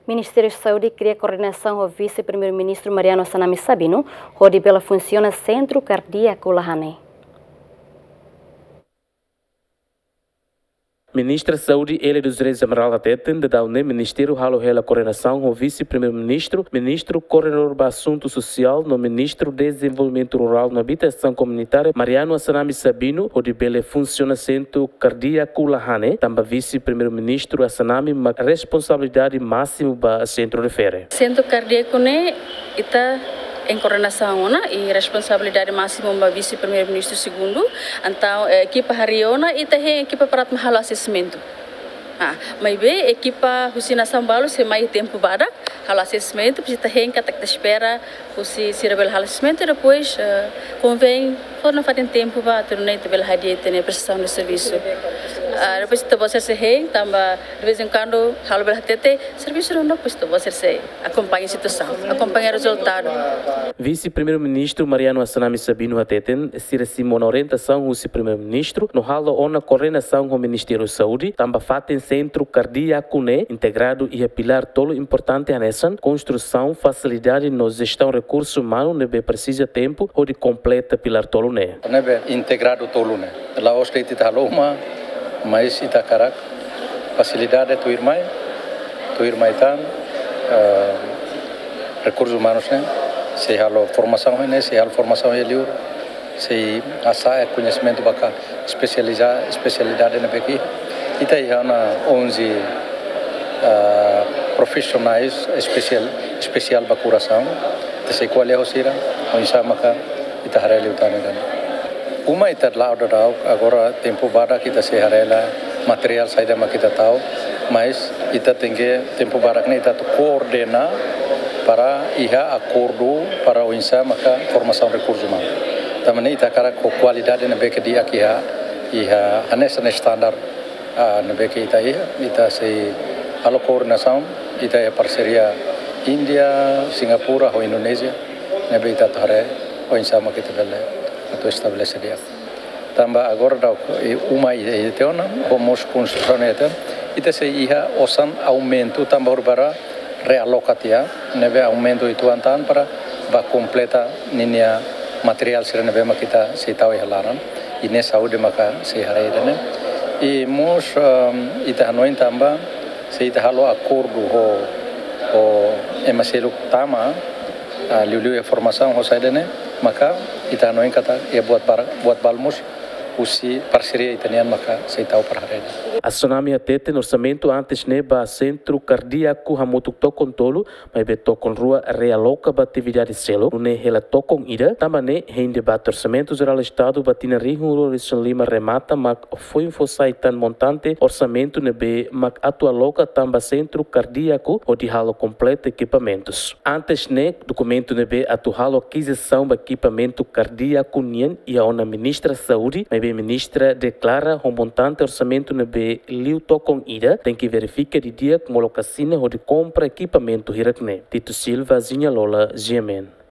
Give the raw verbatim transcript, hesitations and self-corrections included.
Ministério da Saúde cria coordenação ao vice-primeiro-ministro Mariano Sanami Sabino, onde pela funciona Centro Cardíaco Lahane. Ministra da Saúde, ele dos Reis Amaral Ateten, da UNE, Ministério Halo Hela Coordenação, o Vice-Primeiro-Ministro, Ministro Coordenador do Assunto Social, no Ministro do Desenvolvimento Rural na Habitação Comunitária, Mariano Sanami Sabino, onde ele funciona Centro Cardíaco Lahane, também Vice-Primeiro-Ministro Sanami, uma responsabilidade máxima para o Centro refere. Centro Cardíaco ne está em coordenação na e responsabilidade máxima do vice-primeiro-ministro segundo, então a equipa hariona e também a equipa para mahalo assessmento. Ah, mas bem, a equipa Husina Sambalo se mais tempo para halo assessmento, porque também que está espera o se se rebel halo assessmento e depois convém for não fazem tempo para tornar também hadia ter prestação de serviço. Ah, depois tu você se rei, também de vez em quando halo bel hadia serviço não depois tu você se acompanha a situação, acompanha o resultado. Vice-Primeiro-Ministro Mariano Sanami Sabino Ateten se recebeu na orientação do Vice-Primeiro-Ministro no halo ona coordenação com o Ministério da Saúde, também fatem Centro Cardíaco né, integrado e a pilar tolo importante a nessa construção, facilidade na gestão recursos humanos, nebe precisa tempo ou de completa pilar tolo né. Nebe integrado tolo né. Lá os que ita haloma, mas ita karak facilidade tu irmai, tu irmai tan recursos humanos né. Se halo formação né, se halo formação é livre, se asa conhecimento bacana, especializar especialidade nebe aqui. Ita hana onze uh, profissionais especial especial para curação. Tese qual é o sira? O insama ka ita hareli utane kan. Uma ita lá odau agora tempo bada kita se harela material saída ma kita tahu, mas ita tengue tempo bada ne ita coordena para iha acordo para o insama ka formação recursos humanos. Também ita cara com qualidade na beca dia aqui ha iha anessa standar a nebeke ita ia, ita se halo coordenação, ita é parceria Índia, Singapura ou Indonésia, nebe ita thare o insama kita bele atau estabelecer dia. Também agora da uma ida teona, homos construção ita, ita se ia osan aumento também berbara realocatia, nebe aumento itu antan para ba completa ninia material sira nebe makita se tahu halaran, ini saúde maka se hare ida e mos um, ita noin tamba se ita halo acordo ho o emaselo tama a liu liu formação ho saidane maka ita noin kata e buat bar buat balmos usi parceria italian maka se tau parharena. A Sanami Ateten orçamento antes neba Centro Cardíaco hamutuk tokon tolo, mas be tokon rua realoca ba atividade selo, ne hela tokon ida, também em debate orçamento geral estado batina ringo Richard Lima remata mak foi infosai tan montante orçamento nebe mak atualoca tamba Centro Cardíaco o de halo completo equipamentos. Antes ne documento nebe atu halo aquisição ba equipamento cardíaco nien e a ona ministra saúde, mas ministra declara o montante orçamento nebe liu tokon ida tem que verificar de dia como locacina ou de compra equipamento hirakne. Tito Silva, Zinha Lola, G M N.